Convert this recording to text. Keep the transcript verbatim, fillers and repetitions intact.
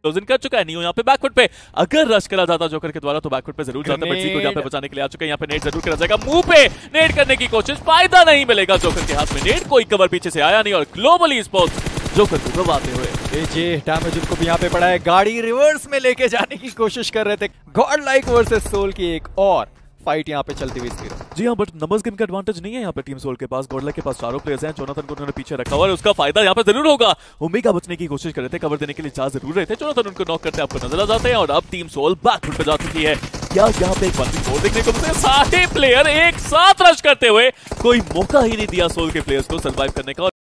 Closing कर चुका है। नियो यहाँ पे बैकफुट पे अगर रश करा जाता जोकर के द्वारा तो बैकफुट पे जरूर जाता, बट जी को यहाँ पे बचाने के लिए आ चुके हैं। यहाँ पे नेट जरूर करा जाएगा, मुंह पे नेट करने की कोशिश, फायदा नहीं मिलेगा जोकर के हाथ में। नेट कोई कवर पीछे से आया नहीं और ग्लोबल ई स्पोर्ट्स जोकर को गवाते हुए एजे डैमेज उनको भी यहाँ पे पड़ा है। गाड़ी रिवर्स में लेके जाने की कोशिश कर रहे थे। गॉड लाइक वर्सेस सोल की एक और फाइट यहाँ पे चलती हुई थी। जी हाँ, बट नंबर्स गेम का एडवांटेज नहीं है यहाँ पे टीम सोल के पास। गॉडलाइक के पास चारों प्लेयर्स हैं, जोनाथन को उन्होंने पीछे रखा हुआ है, उसका फायदा यहाँ पे जरूर होगा। ओमेगा बचने की कोशिश कर रहे थे, कवर देने के लिए जा जरूर रहे थे। जोनाथन उनको नॉक करते आपको नजर आ जाते हैं और अब टीम सोल बैकफुट पे जा चुकी है। क्या यहाँ पे एक वन फोर देखने को मिलते हैं, सारे प्लेयर एक साथ रश करते हुए, कोई मौका ही नहीं दिया सोल के प्लेयर्स को सर्वाइव करने का।